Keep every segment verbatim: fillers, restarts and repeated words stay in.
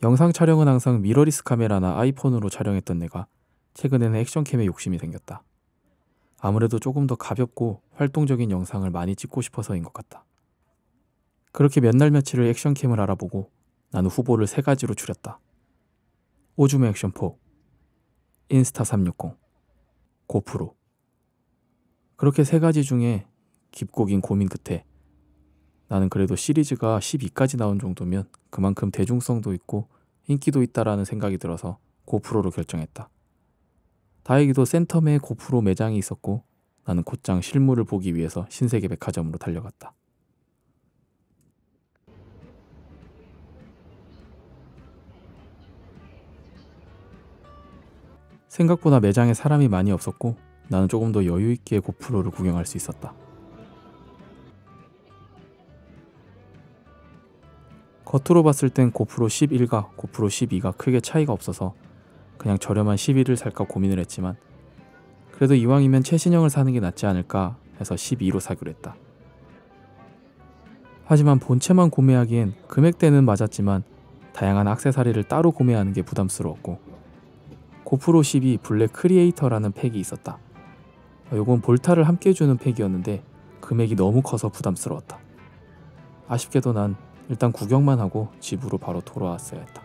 영상 촬영은 항상 미러리스 카메라나 아이폰으로 촬영했던 내가 최근에는 액션캠에 욕심이 생겼다. 아무래도 조금 더 가볍고 활동적인 영상을 많이 찍고 싶어서인 것 같다. 그렇게 몇 날 며칠을 액션캠을 알아보고 나는 후보를 세 가지로 줄였다. 오줌 액션포, 인스타 삼백육십, 고프로. 그렇게 세 가지 중에 깊고 긴 고민 끝에 나는 그래도 시리즈가 십이까지 나온 정도면 그만큼 대중성도 있고 인기도 있다라는 생각이 들어서 고프로로 결정했다. 다행히도 센텀에 고프로 매장이 있었고 나는 곧장 실물을 보기 위해서 신세계 백화점으로 달려갔다. 생각보다 매장에 사람이 많이 없었고 나는 조금 더 여유있게 고프로를 구경할 수 있었다. 겉으로 봤을 땐 고프로 십일과 고프로 십이가 크게 차이가 없어서 그냥 저렴한 십일을 살까 고민을 했지만 그래도 이왕이면 최신형을 사는 게 낫지 않을까 해서 십이로 사기로 했다. 하지만 본체만 구매하기엔 금액대는 맞았지만 다양한 액세서리를 따로 구매하는 게 부담스러웠고 고프로 십이 블랙 크리에이터라는 팩이 있었다. 요건 볼타를 함께 주는 팩이었는데 금액이 너무 커서 부담스러웠다. 아쉽게도 난 일단 구경만 하고 집으로 바로 돌아왔어야 했다.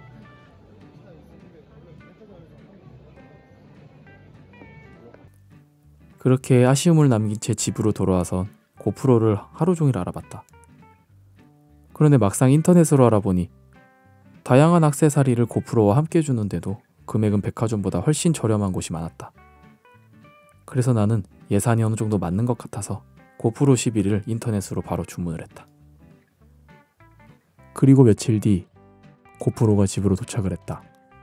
그렇게 아쉬움을 남긴 채 집으로 돌아와서 고프로를 하루 종일 알아봤다. 그런데 막상 인터넷으로 알아보니 다양한 액세서리를 고프로와 함께 주는데도 금액은 백화점보다 훨씬 저렴한 곳이 많았다. 그래서 나는 예산이 어느 정도 맞는 것 같아서 고프로 십일을 인터넷으로 바로 주문을 했다. 그리고 며칠 뒤 고프로가 집으로 도착을 했다.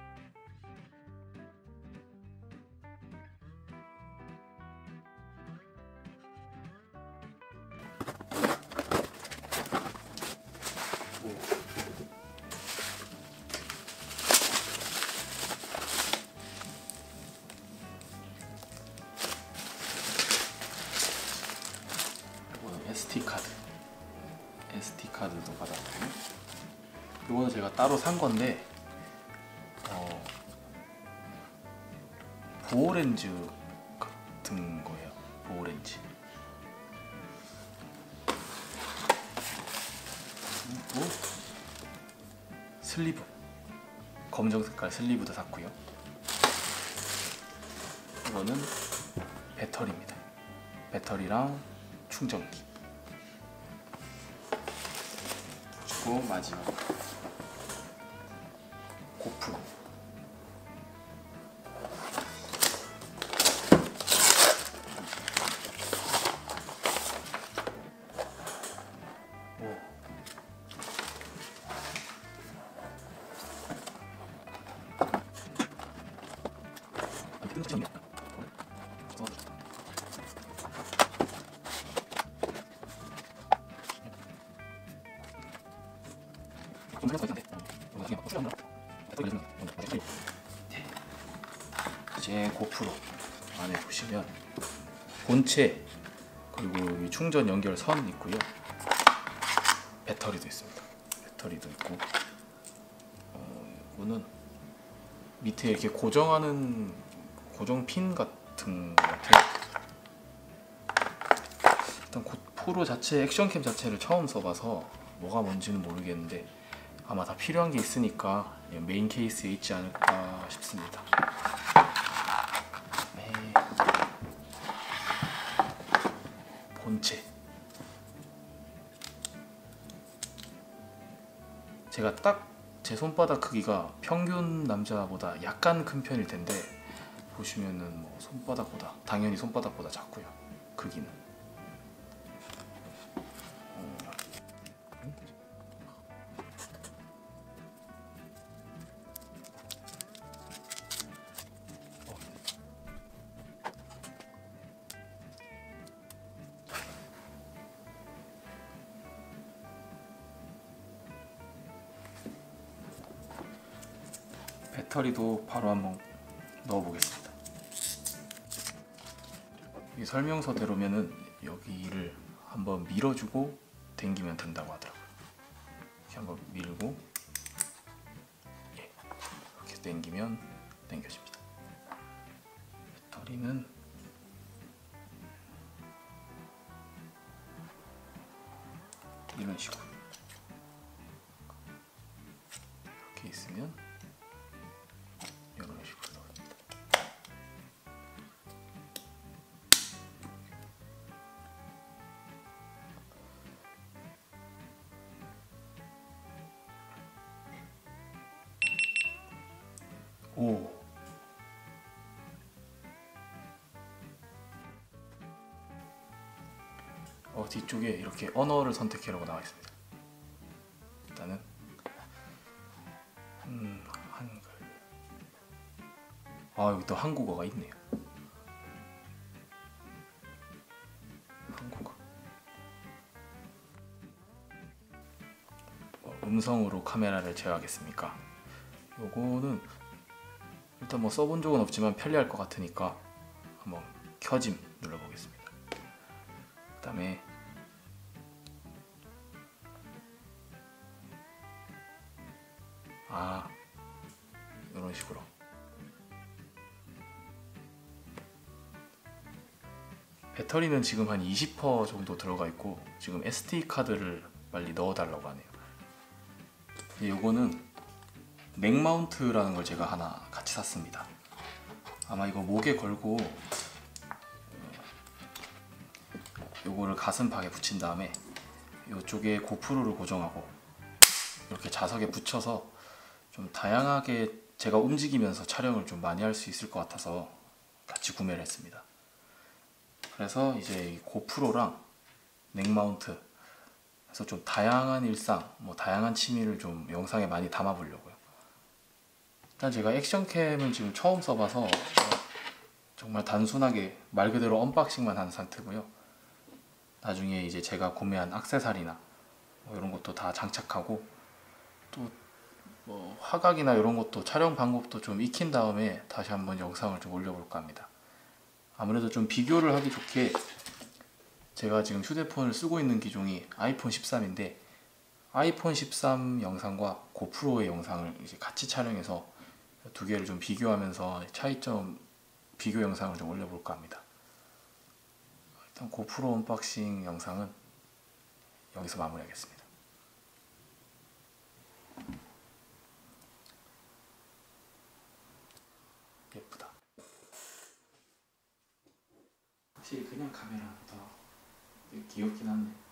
에스디카드 에스디카드도 받았고 이거는 제가 따로 산 건데 어, 보호렌즈 같은 거예요. 보호렌즈 그리고 슬리브 검정 색깔 슬리브도 샀고요. 이거는 배터리입니다. 배터리랑 충전기. 그리고 마지막 고프로. 오. 이제 고프로 안에 보시면 본체 그리고 이 충전 연결 선 있고요. 배터리도 있습니다. 배터리도 있고 어, 이거는 밑에 이렇게 고정하는 고정 핀 같은 것 같아요. 일단 고프로 자체 액션캠 자체를 처음 써봐서 뭐가 뭔지는 모르겠는데 아마 다 필요한 게 있으니까 메인 케이스에 있지 않을까 싶습니다. 네. 본체 제가 딱 제 손바닥 크기가 평균 남자보다 약간 큰 편일 텐데 보시면은 뭐 손바닥보다 당연히 손바닥보다 작고요. 크기는 배터리도 바로 한번 넣어보겠습니다. 이 설명서대로면은 여기를 한번 밀어주고 당기면 된다고 하더라고요. 이렇게 한번 밀고 예. 당기면 당겨집니다. 배터리는 이런 식으로 이렇게 있으면 이런 식으로 나옵니다. 오. 어, 뒤쪽에 이렇게 언어를 선택해라고 나와 있습니다. 일단은 음, 한글. 아, 여기 또 한국어가 있네요. 한국어. 어, 음성으로 카메라를 제어하겠습니까? 요거는 일단 뭐 써본 적은 없지만 편리할 것 같으니까 한번 켜짐 눌러보겠습니다. 그 다음에 아, 이런 식으로 배터리는 지금 한 이십 퍼센트 정도 들어가 있고 지금 에스디 카드를 빨리 넣어 달라고 하네요. 요거는 넥 마운트라는 걸 제가 하나 같이 샀습니다. 아마 이거 목에 걸고 요거를 가슴팍에 붙인 다음에 요쪽에 고프로를 고정하고 이렇게 자석에 붙여서 좀 다양하게 제가 움직이면서 촬영을 좀 많이 할 수 있을 것 같아서 같이 구매를 했습니다. 그래서 이제 이 고프로랑 넥 마운트 해서 좀 다양한 일상, 뭐 다양한 취미를 좀 영상에 많이 담아 보려고요. 일단 제가 액션캠은 지금 처음 써봐서 정말 단순하게 말 그대로 언박싱만 한 상태고요. 나중에 이제 제가 구매한 액세서리나 뭐 이런 것도 다 장착하고 또 뭐 화각이나 이런 것도 촬영 방법도 좀 익힌 다음에 다시 한번 영상을 좀 올려볼까 합니다. 아무래도 좀 비교를 하기 좋게 제가 지금 휴대폰을 쓰고 있는 기종이 아이폰 십삼인데 아이폰 십삼 영상과 고프로의 영상을 이제 같이 촬영해서 두 개를 좀 비교하면서 차이점 비교 영상을 좀 올려볼까 합니다. 일단 고프로 언박싱 영상은 여기서 마무리하겠습니다. 예쁘다. 확실히 그냥 카메라보다 귀엽긴 하네.